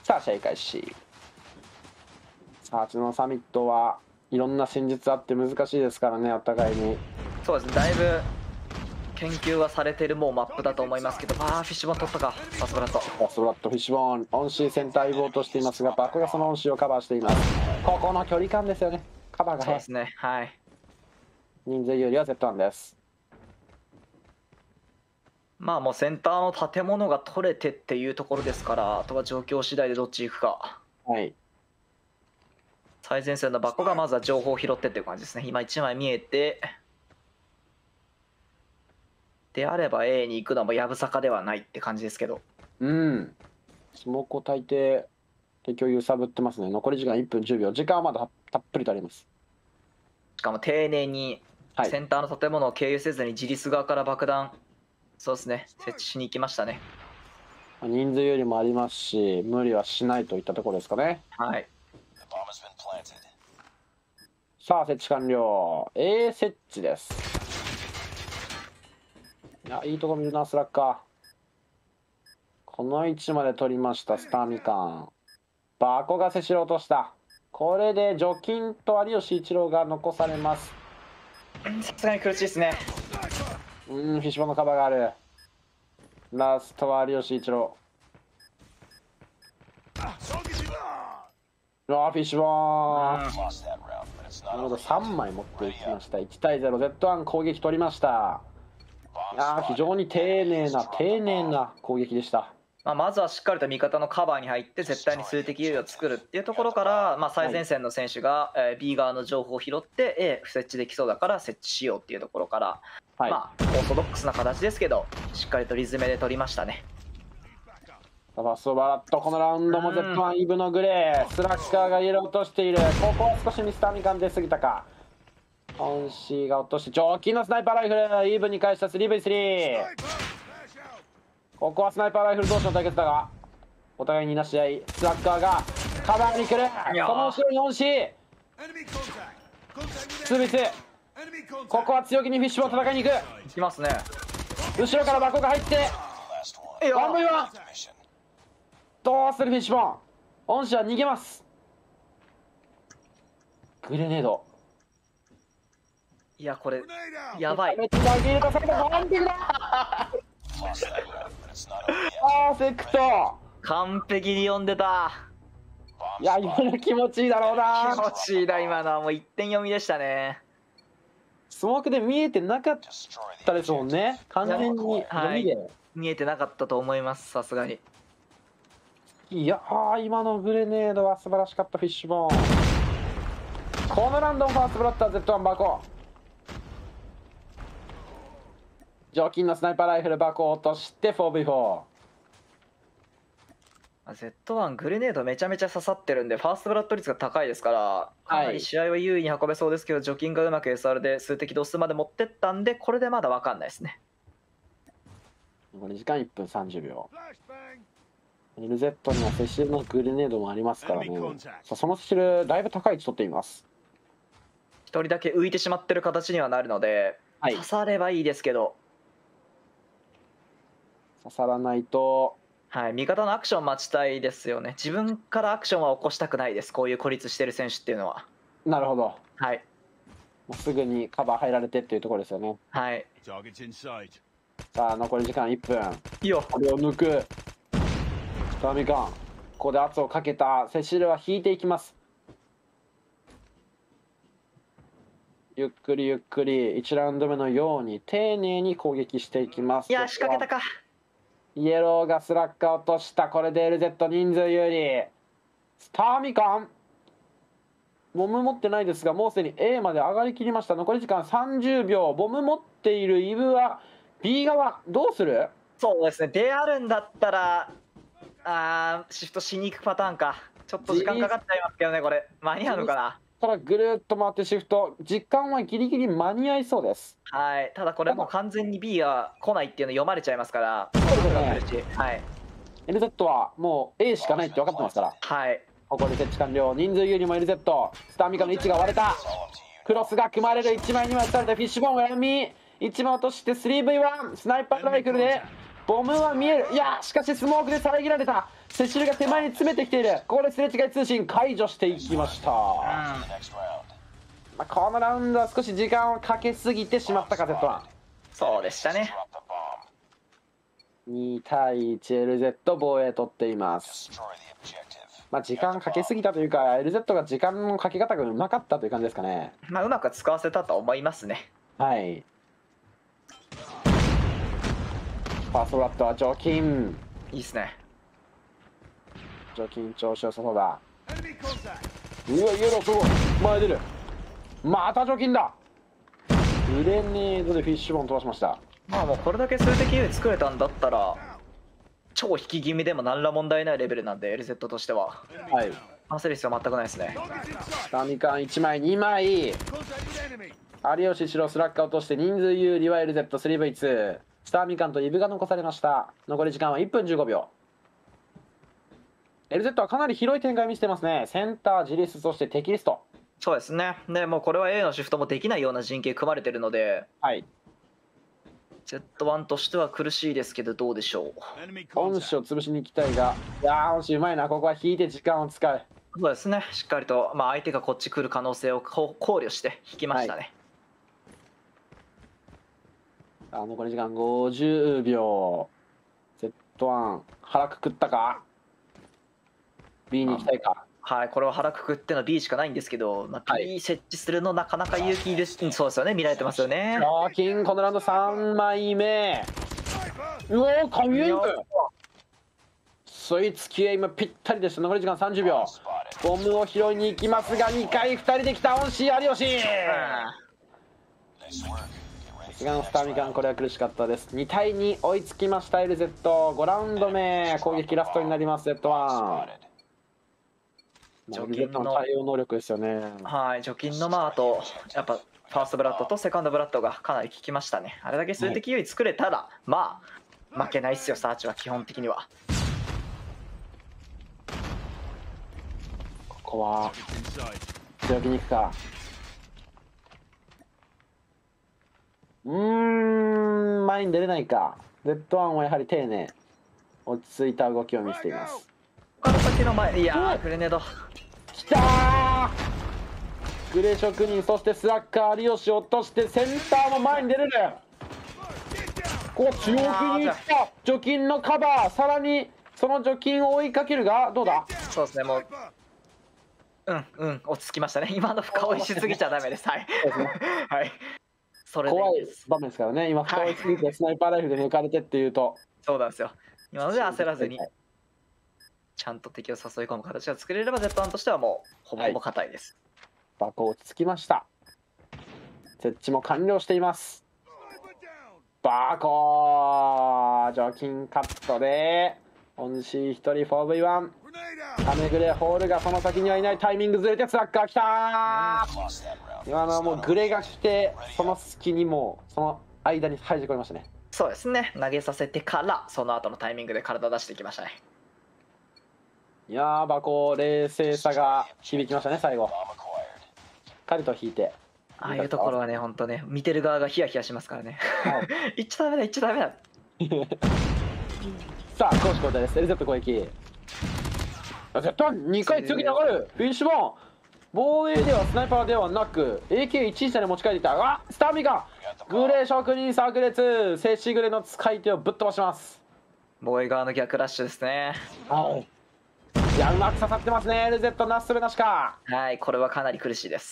さあ試合開始。さあ、のサミットはいろんな戦術あって難しいですからね、お互いに。 そうですね、だいぶ研究はされてるもうマップだと思いますけど、フィッシュボーン取ったか、さすがだと。 フィッシュボーン、オンシーセンター相棒としていますが、バクがそのオンシーをカバーしています。ここの距離感ですよね、カバーがそうですね、はい。 人数有利は Z1 です。 まあもうセンターの建物が取れてっていうところですから、あとは状況次第でどっち行くか。 はい。 最前線のバコがまずは情報を拾ってっていう感じですね。今1枚見えて、であれば A に行くのもやぶさかではないって感じですけど。 うん。スモークを大抵敵を揺さぶってますね。残り時間1分10秒。時間はまだたっぷりとあります。 しかも丁寧にセンターの建物を経由せずに自立側から爆弾、そうですね、設置しに行きましたね。 人数よりもありますし、無理はしないといったところですかね。 はい。 さあ、設置完了。A 設置です。いいとこ見るな、スラッガー。この位置まで取りました、スターミカン。バコが接しろ落とした。これで除菌と有吉一郎が残されます。 さすがに苦しいですね。 フィッシュボーンのカバーがある。ラストは有吉一郎。フィッシュボーン。なるほど、3枚持っていきました。1対0、Z1 攻撃取りました。非常に丁寧な攻撃でした。 まずはしっかりと味方のカバーに入って絶対に数的優位を作るっていうところから、最前線の選手が B 側の情報を拾って A 不設置できそうだから設置しようっていうところから、オーソドックスな形ですけどしっかりとリズムで取りましたね。 ファーストバラット、このラウンドも Z1 イブのグレー、スラッガーが入れ落としている。ここは少しミスターミカン出過ぎたか。オンシーが落として上金のスナイパーライフル、イーブンに返した 3v3。ここはスナイパーライフル同士の対決だが、お互いになし合い、スラッガーがカバーに来る。その後ろにオンシー 2v2。ここは強気にフィッシュボーン戦いに行く。 いきますね。 後ろからバコが入って1v1。どうするフィッシュボーン。オンシーは逃げます。グレネード。 いやこれやばい。 パーフェクト。 完璧に読んでた。 今の気持ちいいだろうな。 気持ちいいだ。今のはもう1点読みでしたね。 スモークで見えてなかったですもんね。完全に読みで、 見えてなかったと思います。さすがに。 今のグレネードは素晴らしかった。フィッシュボーン。このランドンファーストブラッター Z1 バコ。上金のスナイパーライフルバコを落として 4v4。 Z1 グレネードめちゃめちゃ刺さってるんでファーストブラッド率が高いですからかなり試合は優位に運べそうですけど、除菌がうまく SR で数的度数まで持ってったんでこれでまだ分かんないですね。 残り時間1分30秒。LZ にはセシルのグレネードもありますからね。そのセシルだいぶ高い位置取っています。 1人だけ浮いてしまってる形にはなるので、刺さればいいですけど刺さらないと、 味方のアクション待ちたいですよね。自分からアクションは起こしたくないです。こういう孤立してる選手っていうのは。 なるほど。 もうすぐにカバー入られてっていうところですよね。さあ残り時間1分。これを抜くスターミカン。ここで圧をかけたセシルは引いていきます。ゆっくりゆっくり1ラウンド目のように丁寧に攻撃していきます。 仕掛けたか。 イエローがスラッガー落とした。これで LZ 人数有利。スターミカンボム持ってないですがもうすでに A まで上がりきりました。残り時間30秒。ボム持っているイブは B 側どうする。 そうですね、であるんだったらシフトしに行くパターンか。ちょっと時間かかっちゃいますけどね。これ間に合うのかな。 からぐるっと回ってシフト。時間はギリギリ間に合いそうです。 ただこれもう完全に B が来ないっていうの読まれちゃいますから。 LZ はもう A しかないって分かってますから。ここで設置完了。人数有利も LZ。スターミカの位置が割れた。クロスが組まれる。1枚2枚されたフィッシュボーンを闇1枚落として 3v1 スナイパーライフルでボムは見える。いやしかしスモークで遮られた。セシルが手前に詰めてきている。ここですれ違い通信解除していきました。まあ、このラウンドは少し時間をかけすぎてしまったか Z1。 そうでしたね。 2対 1LZ 防衛取っています。まあ時間かけすぎたというか LZ が時間のかけ方がうまかったという感じですかね。 まあうまく使わせたと思いますね。 はい。ファーストラットは除菌。 いいっすね。 除菌調子良さそうだ。うわイエローすごい前出る。また除菌だ。グレネードでフィッシュボーン飛ばしました。 まあもうこれだけ数的優位作れたんだったら超引き気味でも何ら問題ないレベルなんで LZ としてははい焦る必要全くないですね。 ダミカン1枚2枚。有吉白スラッカー落として人数有利は LZ3V2。スターミカンとイブが残されました。残り時間は1分15秒。LZ はかなり広い展開を見せてますね。センター、ジリス、そしてテキリスト。 そうですね。でもうこれは A のシフトもできないような陣形組まれてるので、 はい。 Z1 としては苦しいですけどどうでしょう。 恩師を潰しに行きたいが、いやー恩師うまいな。ここは引いて時間を使う。 そうですね。しっかりと、まあ、相手がこっち来る可能性を考慮して引きましたね。 はい、残り時間50秒。Z1 腹くくったか B に行きたいか。 はい、これは腹くくっての B しかないんですけど、まあ、B 設置するのなかなか勇気いる、そうですよね、見られてますよね。 金このラウンド3枚目。うおー神エイム。スイーツキエイムぴったりでした。残り時間30秒。ボムを拾いに行きますが2回2人で来た恩師有吉。さすがのスターミカン、これは苦しかったです。2対2追いつきました LZ。5ラウンド目攻撃ラストになります Z1。除菌の対応能力ですよね。 はい、除菌のあとやっぱファーストブラッドとセカンドブラッドがかなり効きましたね。あれだけ数的優位作れたら、まあ負けないっすよ、サーチは基本的には。 ここは強気に行くか。前に出れないか。Z1 はやはり丁寧、落ち着いた動きを見せています。 この先の前、いやーグレネードきたー。グレー職人、そしてスラッガー有吉を落としてセンターも前に出れる。こう強気にいった。除菌のカバー、さらにその除菌を追いかけるがどうだ。 そうですね、もう落ち着きましたね。今の深追いしすぎちゃダメです。はい、はい、それで怖い場面ですからね。今深追いすぎてスナイパーライフルで抜かれてっていうと、 そうなんですよ。今ので焦らずにちゃんと敵を誘い込む形が作れれば Z1 としてはもうほぼほぼ硬いです。 バコ落ち着きました。設置も完了しています。バコ除菌カットで恩師1人 4V1。アメグレホールがその先にはいない。タイミングずれてスラッガー来たー。今のはもうグレが来てその隙にもうその間に入り込みましたね。 そうですね、投げさせてからその後のタイミングで体出してきましたね。 いやーバコ冷静さが響きましたね最後。しっかりと引いて、 ああいうところはね、本当ね、見てる側がヒヤヒヤしますからね。言っちゃダメだ、言っちゃダメだ。 さあ攻守交代です。LZ 攻撃。2回強気に上がる。フィッシュボーン。防衛ではスナイパーではなく AK1 下に持ち帰っていたが、スターミカングレー職人炸裂。静止グレの使い手をぶっ飛ばします。 防衛側の逆ラッシュですね。 はい、いやうまく刺さってますね。 LZ なすすべなしか。 はい、これはかなり苦しいです。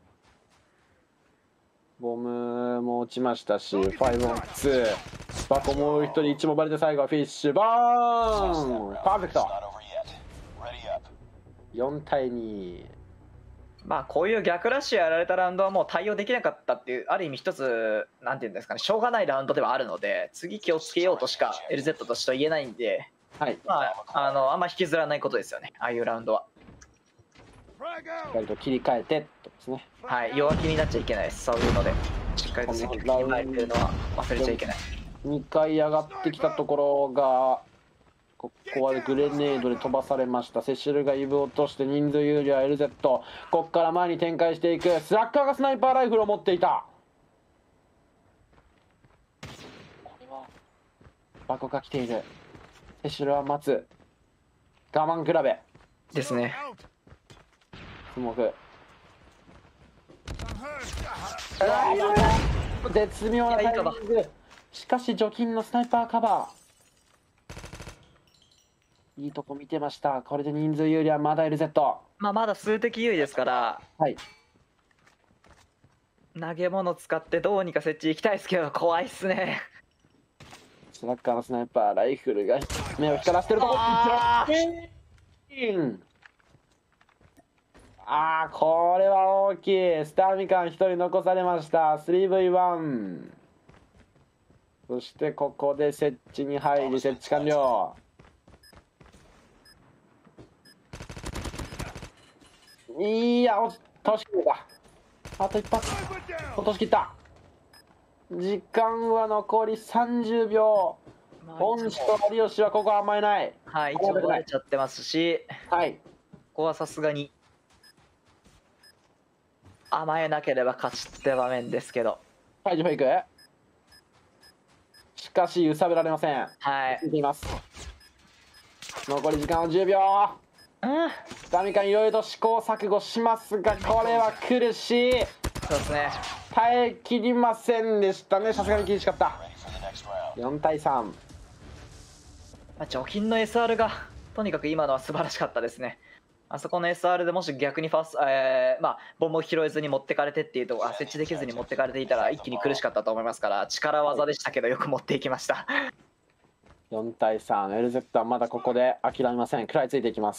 ボムも落ちましたし 5-on-2 バコもう一人1もバレて最後はフィッシュボーン。パーフェクト。4対2。 まあこういう逆ラッシュやられたラウンドはもう対応できなかったっていう、ある意味一つなんていうんですかね、しょうがないラウンドではあるので、次気をつけようとしか LZ としては言えないんで、 はい、 まああんま引きずらないことですよね、ああいうラウンドは。 しっかりと切り替えてとですね。 はい、弱気になっちゃいけないです。そういうのでしっかりと積極的に前に出るのは忘れちゃいけない。2 回上がってきたところがここはグレネードで飛ばされました。セシルがイブを落として人数有利は LZ。 ここから前に展開していく。スラッガーがスナイパーライフルを持っていた。これはバコが来ている。セシルは待つ。我慢比べですね。 スモーク。絶妙なタイミング。しかし除菌のスナイパーカバー。いいとこ見てました。これで人数有利はまだ LZ。 まだ数的優位ですから、 はい、 投げ物使ってどうにか設置行きたいですけど、怖いっすね。 スラッガーのスナイパー、ライフルが目を光らせてるところ。これは大きい。スターミカン1人残されました。3v1。そしてここで設置に入り、設置完了。いや、落とし切った。あと一発。落とし切った。時間は残り30秒。恩師と有吉はここは甘えない。 はい、一応取られちゃってますし、 はい、 ここはさすがに甘えなければ勝ちって場面ですけど。 ファイク。しかし揺さぶられません。 はい。 見ています。残り時間は10秒。スタミカンいろいろと試行錯誤しますが、これは苦しい。 そうですね。 耐えきりませんでしたね。さすがに厳しかった。4対3。 除菌の SR がとにかく今のは素晴らしかったですね。あそこの SR でもし逆にファースト、ボンボ拾えずに持ってかれてっていうと、設置できずに持ってかれていたら一気に苦しかったと思いますから、力技でしたけどよく持っていきました。 4対3。 LZ はまだここで諦めません。食らいついていきます。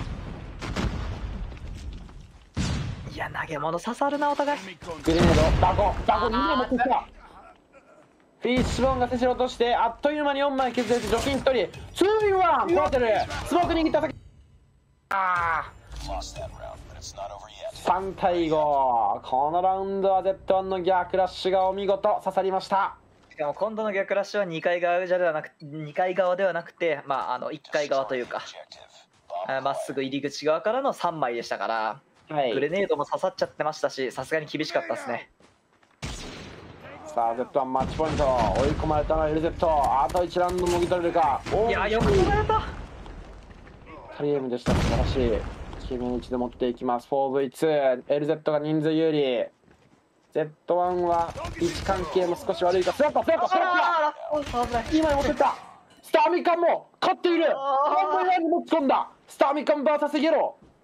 いや、投げ物刺さるなお互い。 グレネード、ダコ2枚持ってきた。フィッシュボーンがセシル落として、あっという間に4枚削れて除菌1人。2-1。ポーテルスモーク握った先。3対5。このラウンドは Z1 の逆ラッシュがお見事刺さりました。 しかも今度の逆ラッシュは2階側ではなく1階側というか、まっすぐ入り口側からの3枚でしたから、はい、グレネードも刺さっちゃってましたし、さすがに厳しかったですね。 さあ Z1 マッチポイント。追い込まれたのは LZ。あと1ラウンドもぎ取れるか。 いや、よく取られた。 タリエムでした。素晴らしい。決め打ちで持っていきます。 4v2。 LZ が人数有利。 Z1 は位置関係も少し悪いか。スラッパ今持ってった。スターミカンも勝っている。ワンバイワンに持ち込んだ。スターミカン VS イエロー。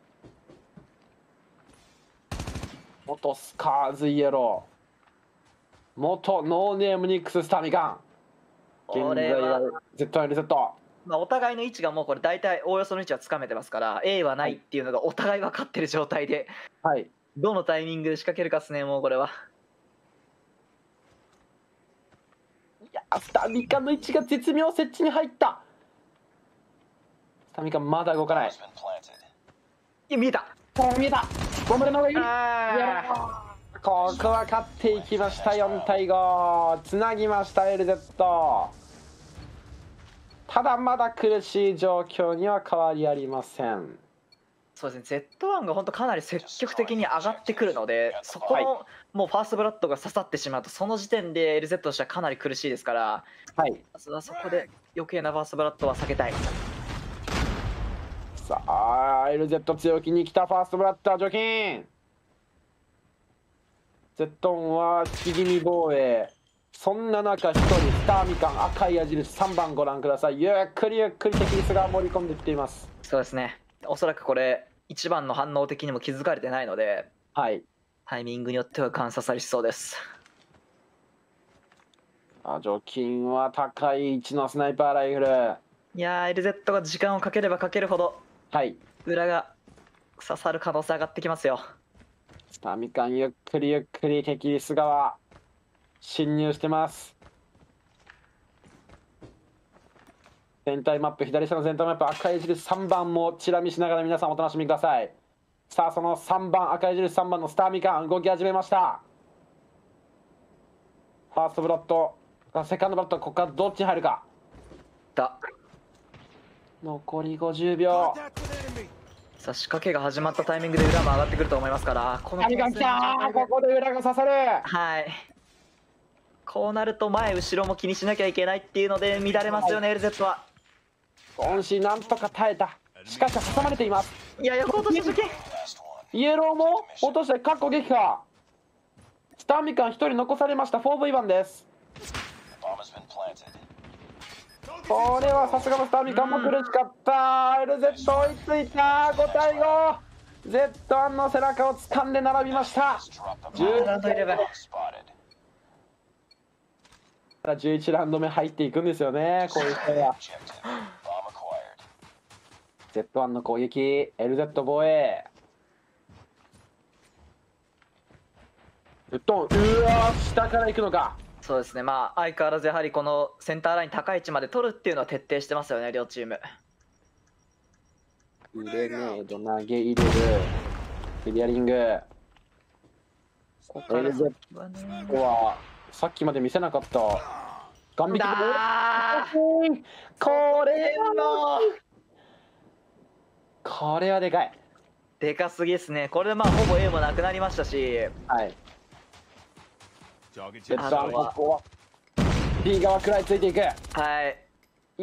元スカーズイエロー、元ノーネームニックススターミカン。現在は Z1LZ。 お互いの位置がもうこれ大体おおよその位置はつかめてますから、 A はないっていうのがお互い分かってる状態で、はい、どのタイミングで仕掛けるかですね。もうこれは。 いや、スターミカンの位置が絶妙設置に入った。スターミカンまだ動かない。 いや、見えた。 見えた。ボムレの方がいい。ここは勝っていきました。4対5。つなぎました LZ。ただまだ苦しい状況には変わりありません。 そうですね。Z1 が本当かなり積極的に上がってくるので、そこのもうファーストブラッドが刺さってしまうと、その時点で LZ としてはかなり苦しいですから、はい、そこで余計なファーストブラッドは避けたい。 さあ LZ 強気に来たファーストブラッドは除菌。 Z1 は引き気味防衛。そんな中1人スターミカン赤い矢印3番ご覧ください。ゆっくりゆっくり敵リスが盛り込んできています。 そうですね。おそらくこれ1番の反応的にも気づかれてないので、はい、タイミングによってはガン刺さりしそうです。 除菌は高い位置のスナイパーライフル。 いやー、 LZ が時間をかければかけるほど、はい、裏が刺さる可能性上がってきますよ。 スターミカンゆっくりゆっくり敵リス側侵入してます。全体マップ、左下の全体マップ赤い印3番もチラ見しながら皆さんお楽しみください。さあその3番赤い印3番のスターミカン動き始めました。ファーストブラッドセカンドブラッド、ここからどっちに入るか。残り50秒。 さあ仕掛けが始まったタイミングで裏も上がってくると思いますから、このここで裏が刺さる。 はい、 こうなると前後ろも気にしなきゃいけないっていうので乱れますよね、LZ は。 オンシーなんとか耐えた。しかし挟まれています。 いや、横落とし受け。 イエローも落としてかっこ撃破。スターミカン1人残されました。 4V1 です。これはさすがのスターミカンも苦しかった。LZ 追いついた。5対 5。Z1 の背中を掴んで並びました。11ラウンド目入っていくんですよね、こういう人は。Z1 の攻撃、LZ 防衛。うわー、下から行くのか。 そうですね、まあ相変わらずやはりこのセンターライン高い位置まで取るっていうのは徹底してますよね、両チーム。 グレネード投げ入れる。クリアリング。LZ はさっきまで見せなかったガンビキ。これはでかい。 でかすぎですね。これでまあほぼ A もなくなりましたし、 はい。ここは B 側食らいついていく。 はい。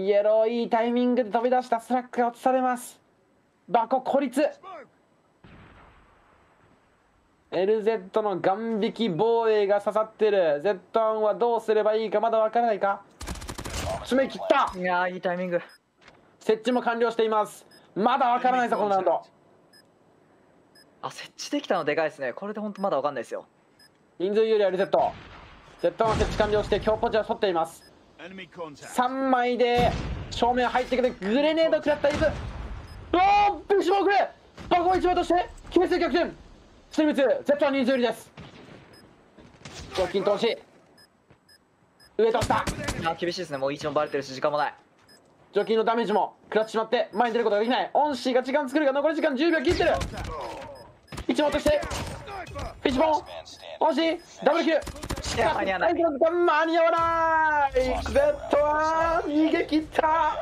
イエローいいタイミングで飛び出した。スラックが落とされます。バコ孤立。LZ のガン引き防衛が刺さってる。Z1 はどうすればいいかまだわからないか。詰め切った。 いやー、いいタイミング。 設置も完了しています。まだわからないぞこのラウンド。 あ、設置できたのでかいですね。これで本当まだわかんないですよ。 人数有利 LZ。Z1 は設置完了して強ポジは取っています。3枚で正面入ってくる。グレネード食らったイブ。おお、ビクシモくれ。バコ1枚として決めて逆転。スティム2 Z1 人数有利です。賞金投資上と下。 あ、厳しいですね。もう1もバレてるし時間もない。 除菌のダメージも食らってしまって前に出ることができない。オンシーが時間作るが残り時間10秒切ってる。1問としてフィッシュボーンオンシーダブルキル。 間に合わない。 間に合わない。 Z は逃げ切った。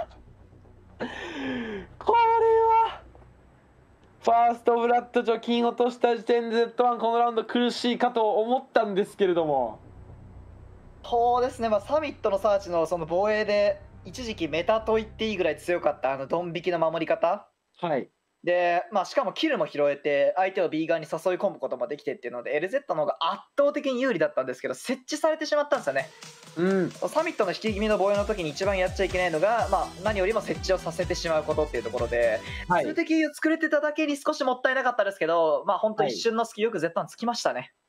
これはファーストブラッド除菌落とした時点で Z1 このラウンド苦しいかと思ったんですけれども、 そうですね、まあ、サミットのサーチのその防衛で一時期メタと言っていいぐらい強かったあのドン引きの守り方、 はい、 で、まあ、しかもキルも拾えて相手を B 側に誘い込むこともできてっていうので LZ の方が圧倒的に有利だったんですけど設置されてしまったんですよね。サミットの引き気味の防衛の時に一番やっちゃいけないのが、まあ、何よりも設置をさせてしまうことっていうところで、数的を作れてただけに少しもったいなかったですけど、まあ本当一瞬の隙よくZ1つきましたね。